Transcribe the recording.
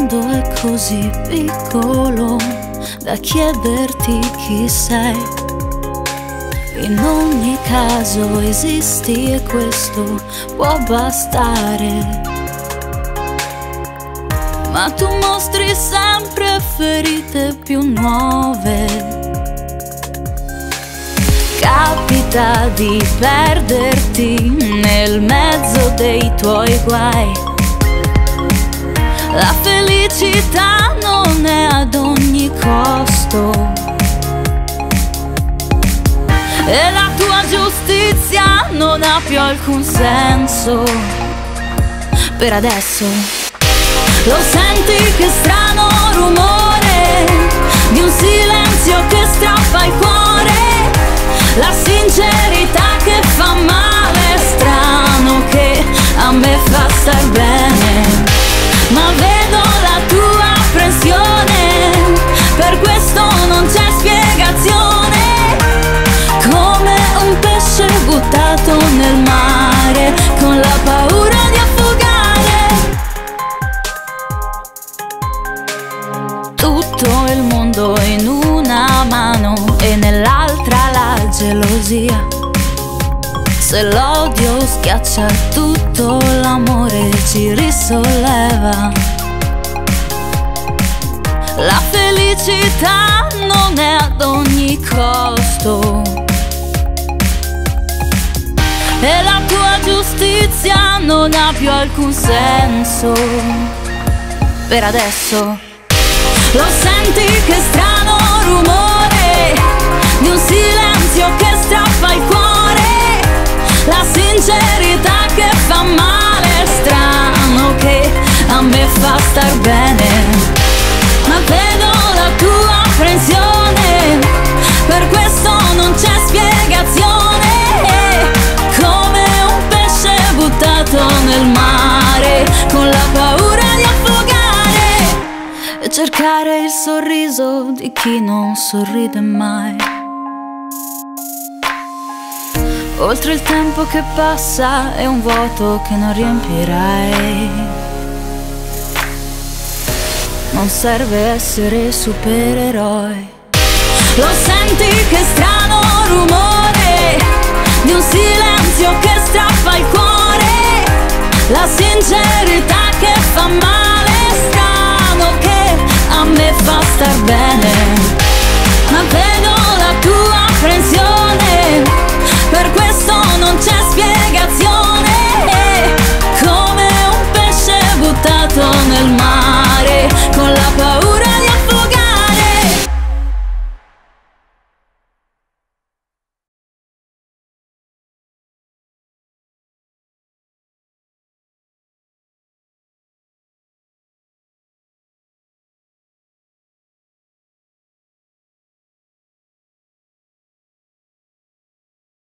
mondo è così piccolo da chiederti chi sei. In ogni caso esisti e questo può bastare. Ma tu mostri sempre ferite più nuove. Capita di perderti nel mezzo dei tuoi guai. La felicità non è ad ogni costo e la tua giustizia non ha più alcun senso. Per adesso lo senti che strano rumore di un silenzio che strappa il cuore. La sincerità che fa male, strano che a me fa star bene. Ma vedo la tua apprensione, per questo non c'è spiegazione. Come un pesce buttato nel mare, con la paura di affogare. Tutto il mondo in una mano e nell'altra la gelosia. Se l'odio schiaccia tutto, l'amore ci risolleva. La felicità non è ad ogni costo e la tua giustizia non ha più alcun senso. Per adesso lo senti che strano rumore di un silenzio che strappa il cuore. La sincerità che fa male, strano che a me fa star bene. Ma vedo la tua apprensione, per questo non c'è spiegazione. Come un pesce buttato nel mare, con la paura di affogare. E cercare il sorriso di chi non sorride mai. Oltre il tempo che passa è un vuoto che non riempirai. Non serve essere supereroi. Lo senti che strano